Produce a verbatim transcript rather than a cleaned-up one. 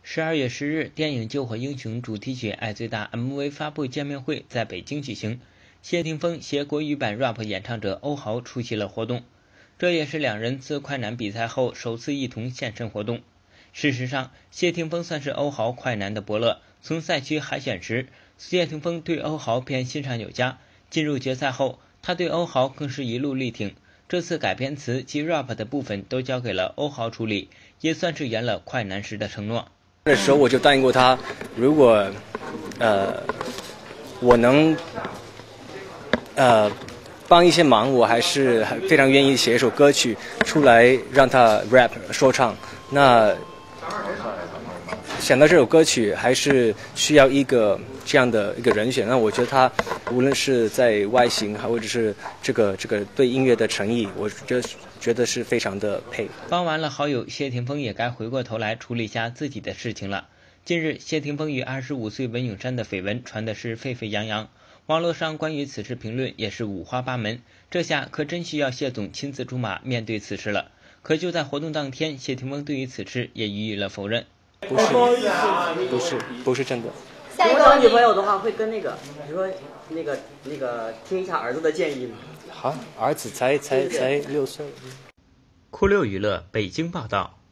十二月十日，电影《救火英雄》主题曲《爱最大》M V 发布见面会在北京举行，谢霆锋携国语版 rap 演唱者欧豪出席了活动，这也是两人自快男比赛后首次一同现身活动。事实上，谢霆锋算是欧豪快男的伯乐，从赛区海选时，谢霆锋对欧豪便欣赏有加，进入决赛后，他对欧豪更是一路力挺。这次改编词及 rap 的部分都交给了欧豪处理，也算是圆了快男时的承诺。 那时候我就答应过他，如果呃我能呃帮一些忙，我还是非常愿意写一首歌曲出来让他 rap 说唱。那想到这首歌曲，还是需要一个这样的一个人选。那我觉得他无论是在外形，还或者是这个这个对音乐的诚意，我觉得觉得是非常的配。 帮完了好友，谢霆锋也该回过头来处理一下自己的事情了。近日，谢霆锋与二十五岁文咏珊的绯闻传的是沸沸扬扬，网络上关于此事评论也是五花八门。这下可真需要谢总亲自出马面对此事了。可就在活动当天，谢霆锋对于此事也予以了否认。 不是，不是，不是真的。 如果找女朋友的话，会跟那个，比如说那个那个听一下儿子的建议吗？ 好，儿子才才才六岁。 酷六娱乐北京报道。